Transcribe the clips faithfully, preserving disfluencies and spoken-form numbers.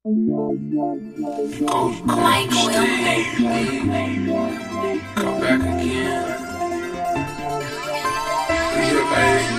Go, go, stay. Come back again. Yeah, baby.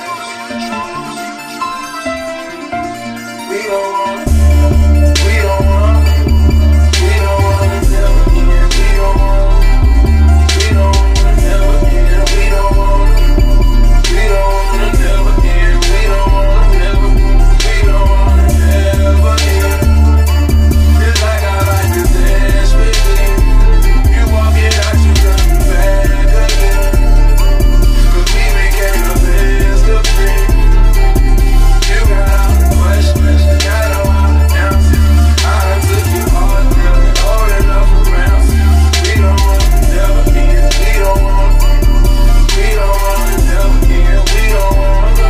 We don't want, we don't want, we don't want to never end. We don't want, we don't want to never end. We don't want, we don't want to never end. We don't want to never, we don't want to never end. It's like I like to dance with you. You walking out, you coming back again. Cause we became the best of friends. You got all the questions, you got all the answers. I done took you hard, girl, and holding up around you. We don't want to never end. We don't want, we don't want to never end. We don't want to.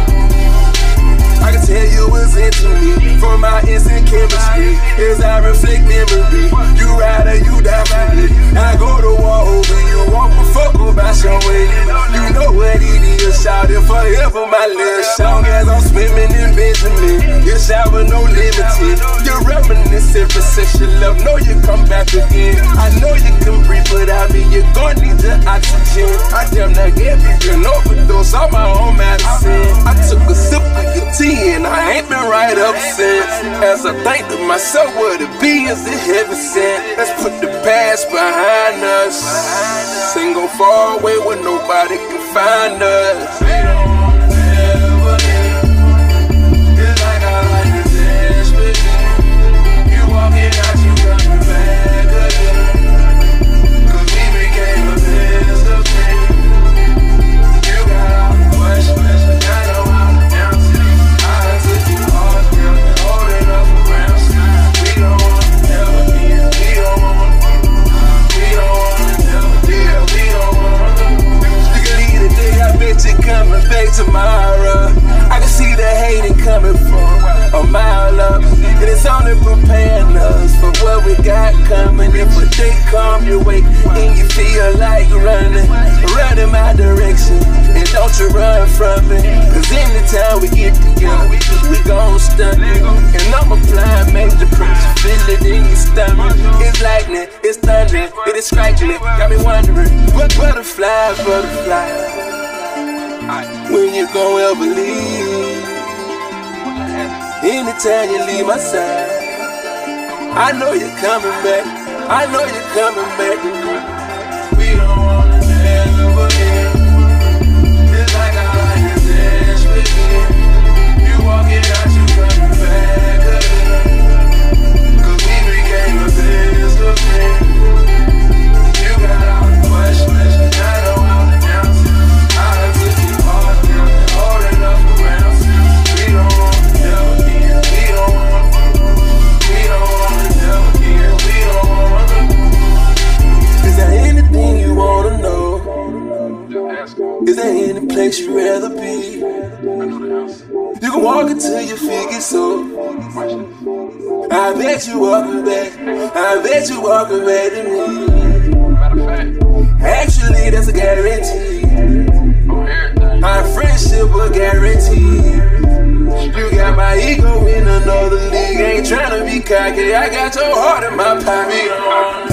I can tell you was into me from my instant chemistry. As I reflect memory, you ride or you die for me. I go to war over you, walk a fuck about your way. You know what it is, shout it forever, my little song. As I'm swimming in Benjamin, your shower no limited. You're reminiscent for sexual love, know you come back again. I know you can breathe without me, you're gonna need the oxygen. I damn near gave you an overdose on my own medicine. I took a sip of your tea and I ain't been right up since. As I think to myself, what it be is it heaven sent. Let's put the past behind us and go far away where nobody can find us. We don't want to ever end. It's like I like to dance with you. You walking out, you coming back again. Cause we became the best of friends. You got all the questions, you got all the answers. I done took you hard, girl, and holding up around you. We don't want to never end. We don't want, we don't want to never end. We don't want to. You can leave today, I bet you coming back tomorrow. I can see the hating coming from a mile up, and it's only preparing us for what we got coming. If a day come your way and you feel like running, run in my direction, and don't you run from me. Cause anytime we get together, we gon' stun it. And I'm applying major pressure, feel it in your stomach. It's lightning, it's thunder, it is striking it. Got me wondering, what butterfly, butterfly, when you gon' ever leave? Anytime you leave my side, I know you're coming back. I know you're coming back. We don't wanna never end. It's like I like to dance with you. You walking out, you coming back again. Cause we became the best of friends. You got all the questions, you got all the answers. I done took you hard, girl, and holding up around you. We don't want to never end. We don't want, we don't want to never end. We don't want to. Is there anything you wanna know? Is there any place you'd rather be? You can walk until you figure so. I bet you walking back. I bet you walking back to me. Actually, that's a guarantee. Our friendship a guarantee. You got my ego in another league. Ain't tryna be cocky. I got your heart in my pocket.